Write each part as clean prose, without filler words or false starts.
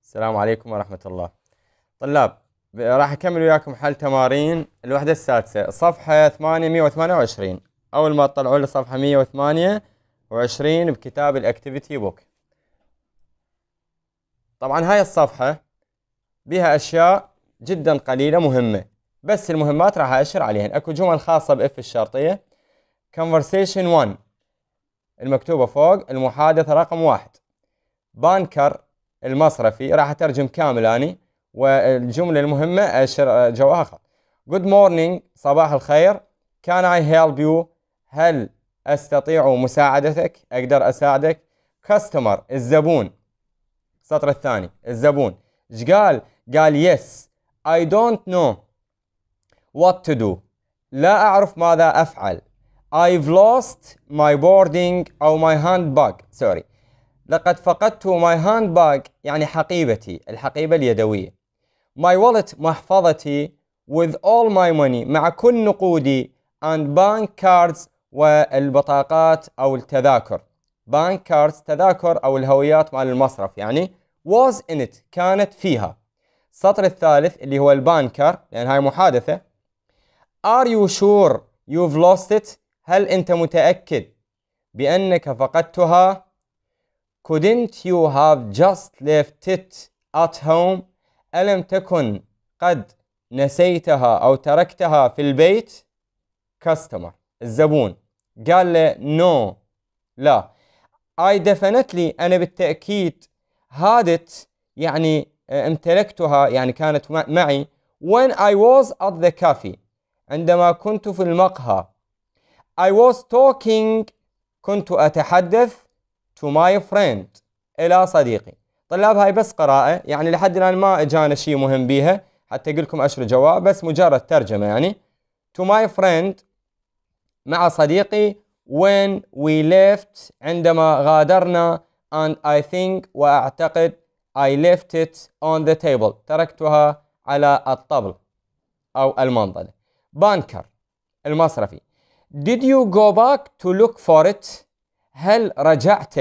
السلام عليكم ورحمة الله. طلاب، راح أكمل وياكم حل تمارين الوحدة السادسة، صفحة 828. أول ما تطلعوا لي صفحة 128 بكتاب الأكتيفيتي بوك. طبعا هاي الصفحة بها أشياء جدا قليلة مهمة، بس المهمات راح أشر عليهن. أكو جمل خاصة بإف الشرطية. conversation 1 المكتوبة فوق، المحادثة رقم 1. بانكر المصرفي، راح أترجم كامل أني، والجملة المهمة أشر جواها خط. Good morning، صباح الخير. Can I help you؟ هل أستطيع مساعدتك؟ أقدر أساعدك. Customer الزبون. السطر الثاني الزبون إيش قال؟ قال yes I don't know what to do، لا أعرف ماذا أفعل. I've lost my boarding أو my handbag، sorry، لقد فقدت my handbag يعني حقيبتي، الحقيبة اليدوية. My wallet محفظتي with all my money مع كل نقودي and bank cards والبطاقات أو التذاكر. bank cards تذاكر أو الهويات مال المصرف يعني. was in it كانت فيها. السطر الثالث اللي هو البانكر لأن هاي محادثة. Are you sure you've lost it؟ هل أنت متأكد بأنك فقدتها؟ Couldn't you have just left it at home؟ ألم تكن قد نسيتها أو تركتها في البيت؟ Customer الزبون قال له no لا. I definitely أنا بالتأكيد had it يعني امتلكتها يعني كانت معي. when I was at the cafe عندما كنت في المقهى. I was talking كنت أتحدث to my friend إلى صديقي. طلاب هاي بس قراءة يعني لحد الآن ما إجانا شيء مهم بيها حتى أقول لكم أشر جواب، بس مجرد ترجمة يعني. to my friend مع صديقي when we left عندما غادرنا and I think وأعتقد I left it on the table تركتها على الطبل أو المنضدة. بانكر المصرفي Did you go back to look for it؟ هل رجعت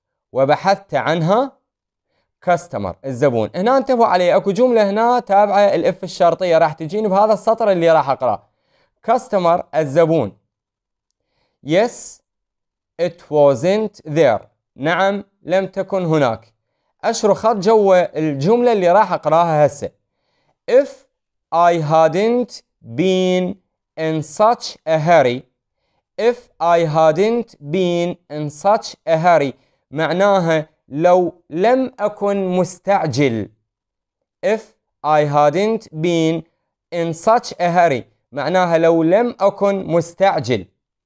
وبحثت عنها؟ كاستمر الزبون. هنا انتبهوا عليه، اكو جملة هنا تابعة الاف الشرطية راح تجيني بهذا السطر اللي راح اقراه. كاستمر الزبون. Yes it wasn't there، نعم لم تكن هناك. اشرو خط جوا الجملة اللي راح اقراها هسه. If I hadn't been in such a hurry، if I hadn't been in such a hurry معناها لو لم أكن مستعجل. if I hadn't been in such a hurry معناها لو لم أكن مستعجل.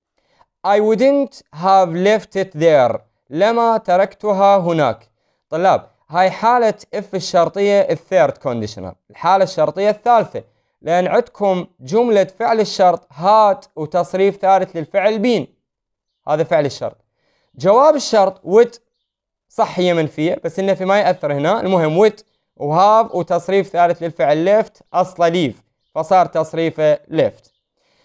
I wouldn't have left it there، لما تركتها هناك. طلاب هاي حالة if الشرطية الثيرد كونديشنال، الحالة الشرطية الثالثة، لأن عندكم جملة فعل الشرط هات وتصريف ثالث للفعل بين، هذا فعل الشرط. جواب الشرط would صح هي منفية بس إنه في ما يأثر هنا. المهم would وهاف وتصريف ثالث للفعل left أصله leave فصار تصريفه left.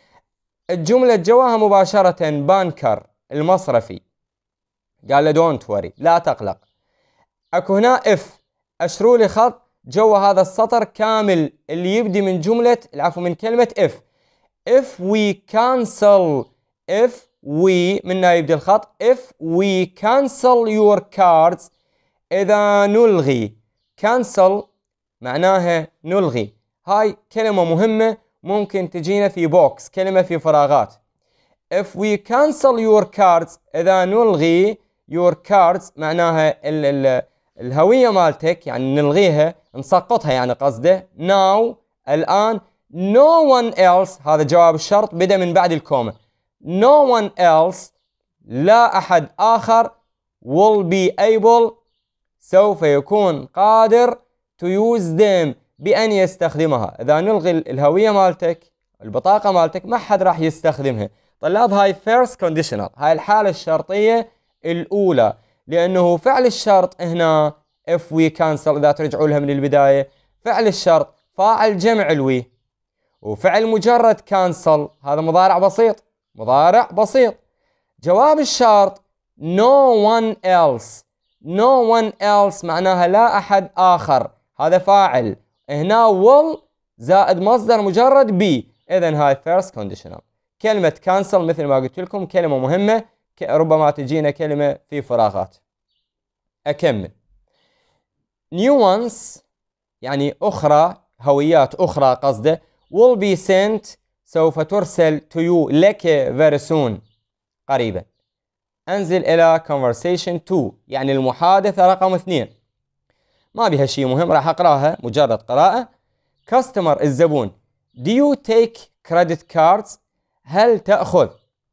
الجملة جواها مباشرة بانكر المصرفي قال له don't worry لا تقلق. اكو هنا if اشروا لي خط جوا هذا السطر كامل اللي يبدي من جملة العفو من كلمة if we cancel، if we منها يبدي الخط. if we cancel your cards إذا نلغي. cancel معناها نلغي. هاي كلمة مهمة ممكن تجينا في بوكس، كلمة في فراغات. if we cancel your cards إذا نلغي your cards معناها الهوية مالتك يعني نلغيها نسقطها يعني قصده. now الآن no one else هذا جواب الشرط بدأ من بعد الكومة. no one else لا أحد آخر will be able سوف يكون قادر to use them بأن يستخدمها. إذا نلغي الهوية مالتك البطاقة مالتك ما حد راح يستخدمها. طلاب هاي first conditional، هاي الحالة الشرطية الأولى، لأنه فعل الشرط هنا if we cancel إذا ترجعوا لها من البداية فعل الشرط فاعل جمع الوي، وفعل مجرد cancel هذا مضارع بسيط، مضارع بسيط. جواب الشرط no one else، no one else معناها لا أحد آخر، هذا فاعل. هنا will زائد مصدر مجرد be، إذن هاي first conditional. كلمة cancel مثل ما قلت لكم كلمة مهمة، ربما تجينا كلمة في فراغات. أكمل. new ones يعني أخرى، هويات أخرى قصده. will be sent سوف ترسل to you لك very soon قريبا. أنزل إلى conversation 2 يعني المحادثة رقم 2، ما بها شيء مهم، راح أقرأها مجرد قراءة. customer الزبون. do you take credit cards هل تأخذ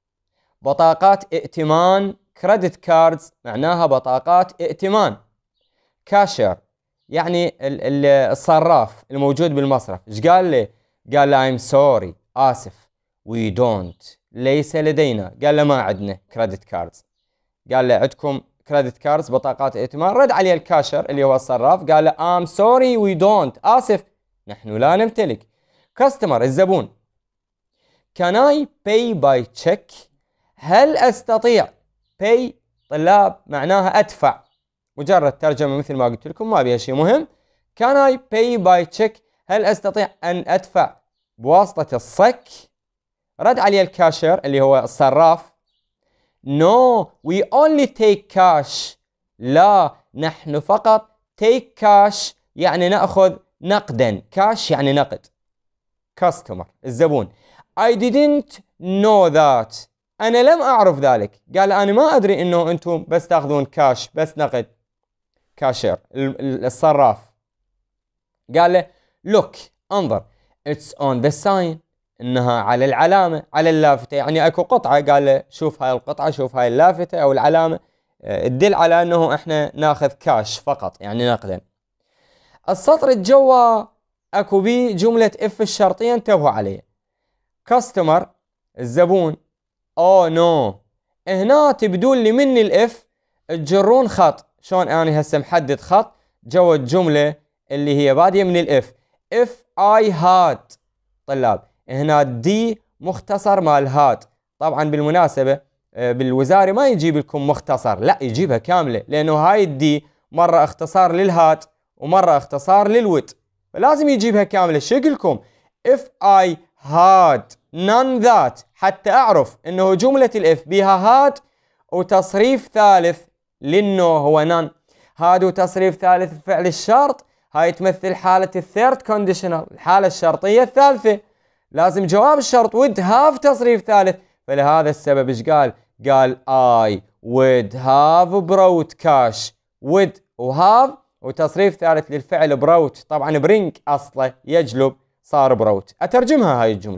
بطاقات ائتمان؟ credit cards معناها بطاقات ائتمان. cashier يعني الصراف الموجود بالمصرف. ايش قال لي؟ قال له I'm sorry آسف. we don't ليس لدينا. قال له ما عندنا credit cards. قال له عندكم credit cards بطاقات ائتمان؟ رد عليه الكاشر اللي هو الصراف قال له I'm sorry we don't آسف نحن لا نمتلك. customer الزبون. can I pay by check هل أستطيع؟ pay طلاب معناها أدفع، مجرد ترجمة مثل ما قلت لكم ما بيها شيء مهم. can I pay by check هل أستطيع أن أدفع بواسطة الصك؟ رد عليه الكاشر اللي هو الصراف no we only take cash لا نحن فقط take cash يعني نأخذ نقدا. cash يعني نقد. customer الزبون. I didn't know that أنا لم أعرف ذلك. قال أنا ما أدري إنه أنتم بس تأخذون كاش بس نقد. كاشير الصراف قال له look انظر it's on the sign إنها على العلامة على اللافتة، يعني أكو قطعة. قال له شوف هاي القطعة، شوف هاي اللافتة أو العلامة تدل على أنه إحنا ناخذ كاش فقط يعني نقدا. السطر الجوا أكو بيه جملة if الشرطية انتبهوا عليه. customer الزبون. oh no هنا تبدون لي من الاف تجرون خط. شلون أنا هسه محدد خط جوا الجملة اللي هي بادية من الاف. if I had طلاب هنا دي مختصر مال هاد. طبعا بالمناسبة بالوزاري ما يجيب لكم مختصر، لا يجيبها كاملة، لأنه هاي الدي مرة اختصار للهاد ومرة اختصار للود، فلازم يجيبها كاملة. شو لكم if I had none that حتى أعرف أنه جملة الإف بيها هاد وتصريف ثالث لأنه هو none. هاد وتصريف ثالث فعل الشرط، هاي تمثل حالة الثيرد كونديشنال الحالة الشرطية الثالثة. لازم جواب الشرط would have تصريف ثالث، فلهذا السبب ايش قال؟ قال I would have brought cash. would وهاف وتصريف ثالث للفعل brought، طبعا bring أصله يجلب صار brought. أترجمها هاي الجملة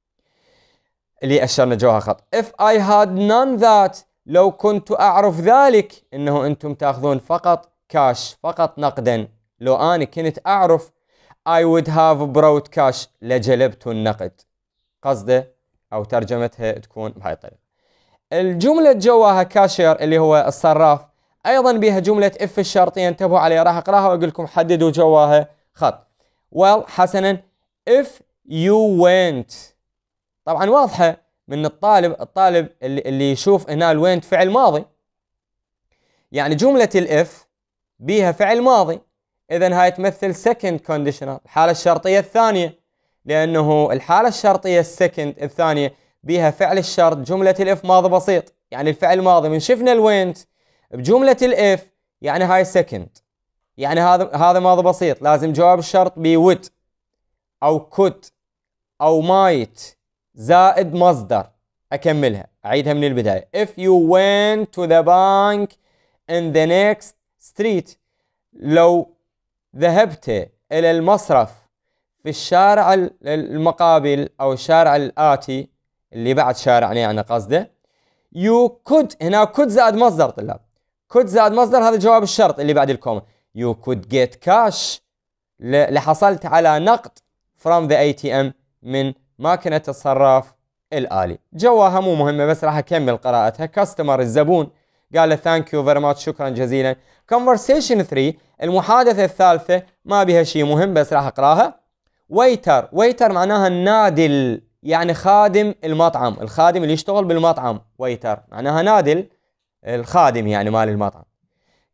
اللي أشرنا جواها خط. if I had none that لو كنت أعرف ذلك إنه أنتم تأخذون فقط كاش فقط نقدا، لو أنا كنت أعرف I would have brought cash لجلبت النقد. قصده أو ترجمتها تكون بهاي الطريقة. الجملة جواها كاشير اللي هو الصراف أيضا بها جملة if الشرطية انتبهوا عليها، راح أقراها وأقول لكم حددوا جواها خط. well حسنا if you went طبعا واضحة من الطالب اللي يشوف هنا الوينت فعل ماضي، يعني جملة الإف بيها فعل ماضي، إذن هاي تمثل second conditional الحالة الشرطية الثانية، لأنه الحالة الشرطية السكند الثانية بيها فعل الشرط جملة الإف ماضي بسيط، يعني الفعل ماضي. من شفنا الوينت بجملة الإف يعني هاي second، يعني هذا ماضي بسيط، لازم جواب الشرط بي would أو could أو might زائد مصدر. أكملها أعيدها من البداية. if you went to the bank in the next street لو ذهبت إلى المصرف في الشارع المقابل أو الشارع الآتي اللي بعد شارعنا يعني قصده. you could هنا could زائد مصدر طلاب، could زائد مصدر هذا جواب الشرط اللي بعد الكومة. you could get cash لحصلت على نقد from the ATM من ماكينة الصراف الآلي. جواها مو مهمة بس راح أكمل قراءتها. كاستمر الزبون قال له thank you very much شكرا جزيلا. conversation 3 المحادثة الثالثة ما بها شيء مهم بس راح أقراها. waiter معناها النادل يعني خادم المطعم، الخادم اللي يشتغل بالمطعم. waiter معناها نادل الخادم يعني مال المطعم.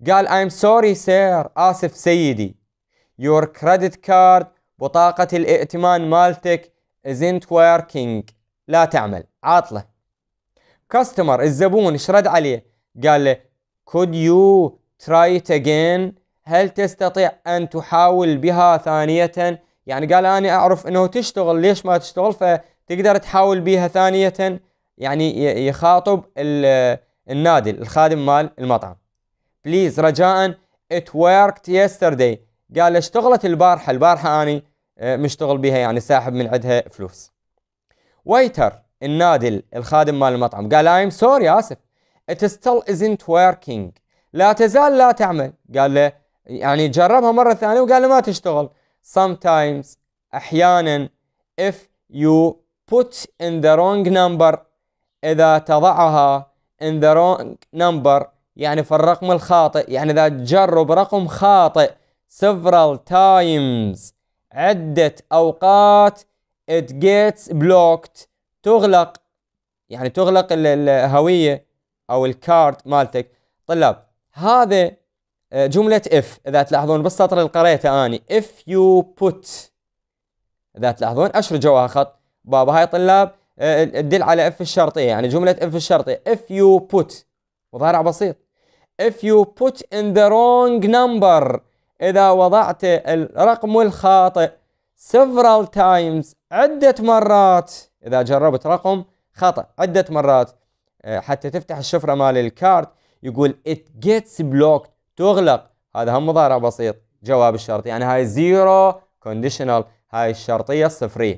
قال I'm sorry sir، آسف سيدي. Your credit card، بطاقة الائتمان مالتك isn't working، لا تعمل، عاطلة. Customer، الزبون، ايش رد عليه؟ قال له could you try it again، هل تستطيع أن تحاول بها ثانية؟ يعني قال أنا أعرف أنه تشتغل، ليش ما تشتغل؟ فتقدر تحاول بها ثانية، يعني يخاطب النادل، الخادم مال المطعم. بليز، رجاء، it worked yesterday، قال اشتغلت البارحة أنا مشتغل بها، يعني ساحب من عندها فلوس. waiter، النادل، الخادم مال المطعم، قال I'm sorry، آسف، it still isn't working، لا تزال لا تعمل. قال له يعني جربها مرة ثانية، وقال له ما تشتغل. sometimes، أحيانا، if you put in the wrong number، إذا تضعها in the wrong number يعني في الرقم الخاطئ، يعني إذا تجرب رقم خاطئ several times، عدة أوقات، it gets blocked، تغلق، يعني تغلق الهوية أو الكارد مالتك. طلاب، هذا جملة if، إذا تلاحظون بالسطر اللي قريته أني if you put، إذا تلاحظون أشر جواها خط بابا، هاي طلاب تدل على if الشرطية، يعني جملة if الشرطية if you put، مضارع بسيط. if you put in the wrong number، إذا وضعت الرقم الخاطئ several times، عدة مرات، إذا جربت رقم خطأ عدة مرات حتى تفتح الشفرة مال الكارت، يقول it gets blocked، تغلق. هذا هم مضارع بسيط جواب الشرط، يعني هاي zero conditional، هاي الشرطية الصفرية.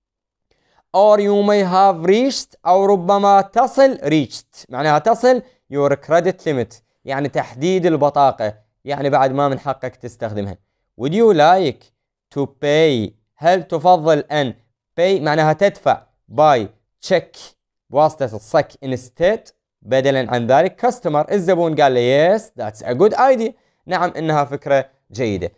or you may have reached، أو ربما تصل، reached معناها تصل your credit limit، يعني تحديد البطاقة، يعني بعد ما من حقك تستخدمها. would you like to pay، هل تفضل أن pay معناها تدفع by check بواسطة الصك instead بدلا عن ذلك. customer، الزبون، قال له yes that's a good idea، نعم إنها فكرة جيدة.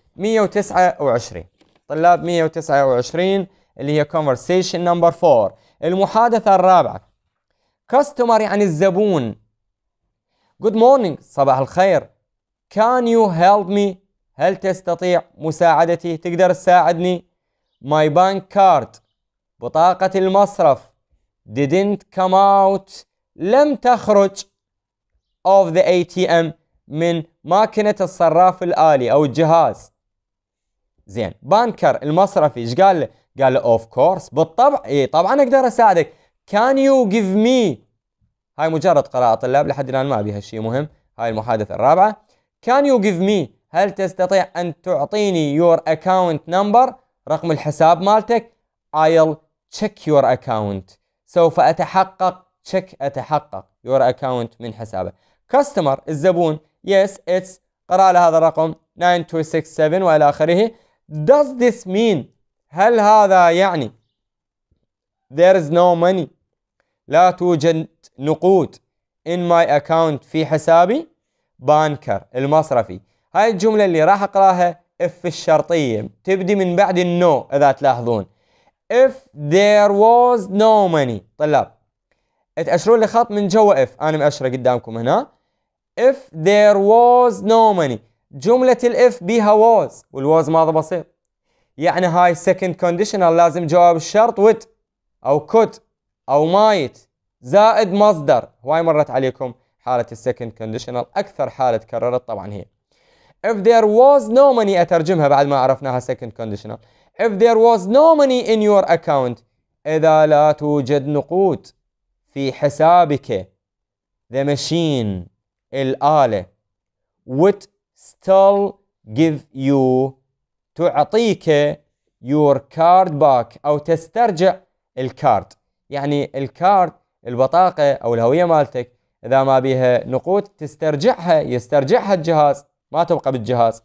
129 طلاب، 129 اللي هي conversation number 4، المحادثة الرابعة. customer يعني الزبون. good morning، صباح الخير. can you help me، هل تستطيع مساعدتي، تقدر تساعدني. my bank card، بطاقة المصرف didn't come out، لم تخرج of the ATM، من ماكينة الصراف الآلي أو الجهاز. زين، بانكر المصرفي ايش قال له؟ قال له of course، بالطبع، اي طبعا اقدر اساعدك. can you give me، هاي مجرد قراءة طلاب لحد الآن ما بيها شيء مهم. هاي المحادثة الرابعة. can you give me، هل تستطيع أن تعطيني your account number، رقم الحساب مالتك. I'll check your account، سوف أتحقق، check أتحقق your account من حسابه. customer الزبون yes it's، قرأ له هذا الرقم 9267 وإلى آخره. does this mean، هل هذا يعني there is no money، لا توجد نقود in my account، في حسابي. بانكر المصرفي، هاي الجملة اللي راح أقراها if الشرطية تبدي من بعد النو، إذا تلاحظون if there was no money. طلاب تأشرون لي خط من جوا if، أنا مأشره قدامكم هنا. if there was no money، جملة الإف بيها was، والواز ماضي بسيط، يعني هاي second conditional لازم جواب الشرط would أو could أو might زائد مصدر. هواي مرت عليكم حالة السكند conditional، أكثر حالة تكررت طبعا هي if there was no money. أترجمها بعد ما عرفناها second conditional. if there was no money in your account، إذا لا توجد نقود في حسابك. the machine، الآلة، would still give you، تعطيك your card back، أو تسترجع الكارد، يعني الكارد، البطاقة أو الهوية مالتك إذا ما بيها نقود تسترجعها، يسترجعها الجهاز، ما تبقى بالجهاز.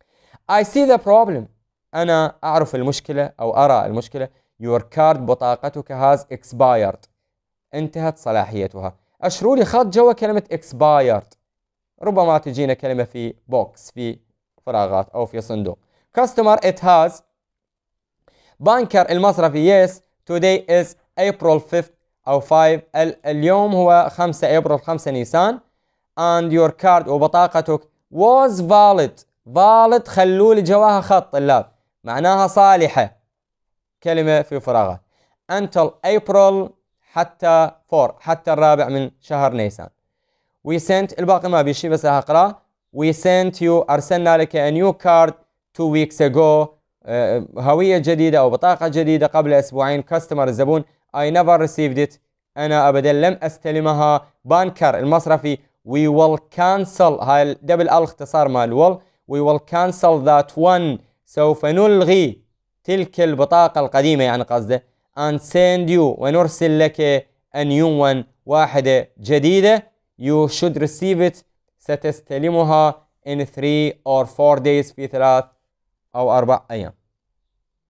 I see the problem، أنا أعرف المشكلة أو أرى المشكلة. your card، بطاقتك has expired، انتهت صلاحيتها. أشروا لي خط جوا كلمة expired، ربما تجينا كلمة في box، في فراغات أو في صندوق. customer it has. بانكر المصرفي yes today is April 5th أو 5، اليوم هو 5 أبريل، 5 نيسان. and your card، وبطاقتك was valid. valid خلوا لي جواها خط طلاب، معناها صالحة، كلمة في فراغات. until April حتى 4 حتى الرابع من شهر نيسان. we sent الباقي ما بيشي بس راح اقراه. we sent you أرسلنا لك a new card 2 weeks ago هوية جديدة أو بطاقة جديدة قبل أسبوعين. customer الزبون. I never received it أنا أبدا لم أستلمها. بانكر المصرفي. we will cancel هاي دبل ال اختصار مال will. we will cancel that one سوف نلغي تلك البطاقة القديمة يعني قصده. and send you ونرسل لك a new one واحدة جديدة. you should receive it ستستلمها in 3 or 4 days في 3 أو 4 أيام.